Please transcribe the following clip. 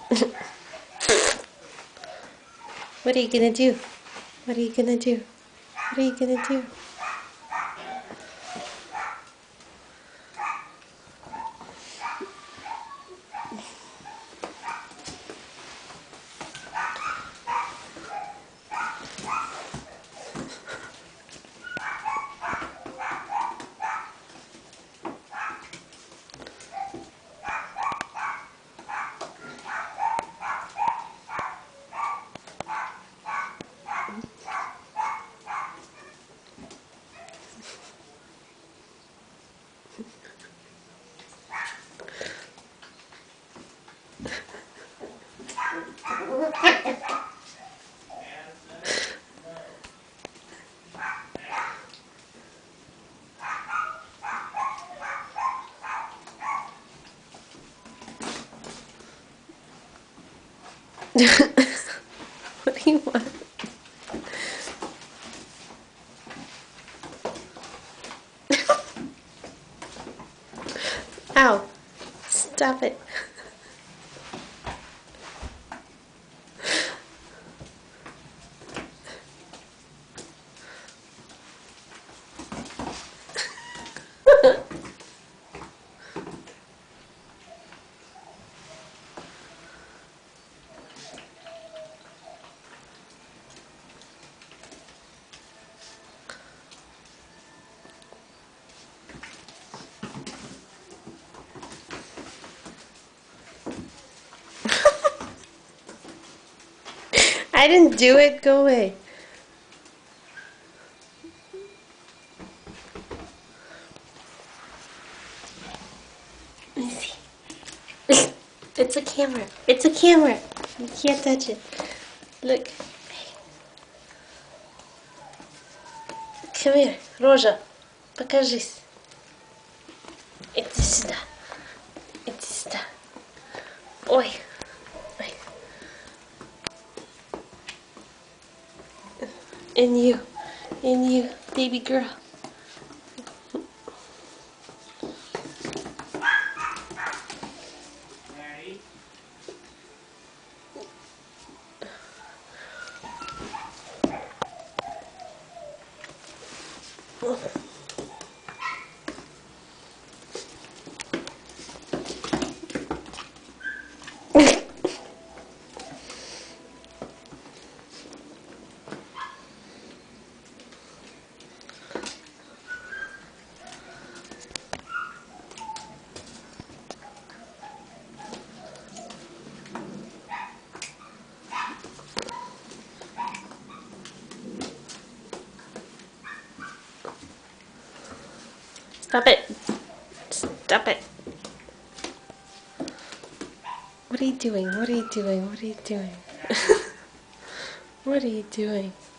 What are you gonna do? What are you gonna do? What are you gonna do? What do you want? Ow! Stop it. I didn't do it. Go away. Let me see. It's a camera. It's a camera. You can't touch it. Look. Come here, Рожа. Покажись. Иди сюда. Иди сюда. Ой. Ой. And you, baby girl. Stop it. Stop it. What are you doing? What are you doing? What are you doing? What are you doing?